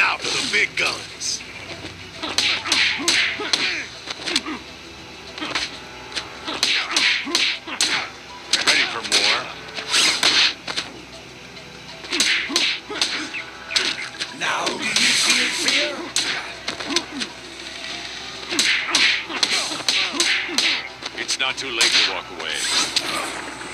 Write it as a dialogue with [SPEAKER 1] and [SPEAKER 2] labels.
[SPEAKER 1] Now for the big guns. Ready for more?
[SPEAKER 2] Now do you feel fear?
[SPEAKER 1] It's not too late to walk away.